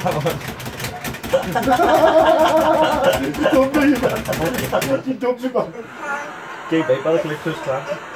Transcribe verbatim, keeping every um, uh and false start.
Dumme, Jemand. Die dumme Mann. Geh, Baby, alles mit Küss